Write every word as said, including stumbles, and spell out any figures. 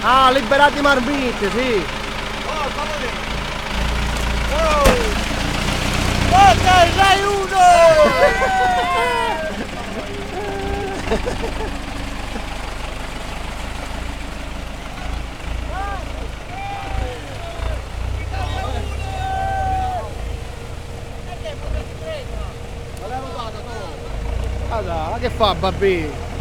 Ah, liberati marmitte, sì. Oh, fammi oh. Ok, sei uno! Allora, che fa Babì?